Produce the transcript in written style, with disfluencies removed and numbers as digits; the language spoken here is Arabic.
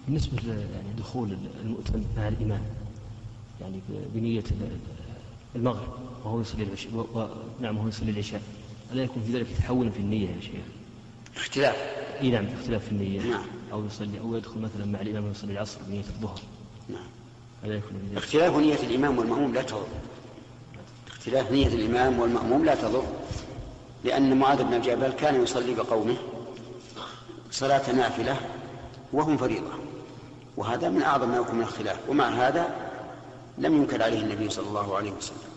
بالنسبة يعني دخول المؤتم مع الإمام يعني بنية المغرب وهو يصلي العشاء نعم وهو يصلي العشاء، ألا يكون في ذلك تحول في النية يا شيخ؟ اختلاف. إيه نعم، اختلاف في النية. نعم. أو يصلي أو يدخل مثلا مع الإمام ويصلي العصر بنية الظهر. نعم. ألا يكون في ذلك اختلاف نية الإمام والمأموم لا تضر. اختلاف نية الإمام والمأموم لا تضر، لأن معاذ بن جبل كان يصلي بقومه صلاة نافلة وهم فريضة، وهذا من أعظم ما يكون من الاختلاف، ومع هذا لم ينكر عليه النبي صلى الله عليه وسلم.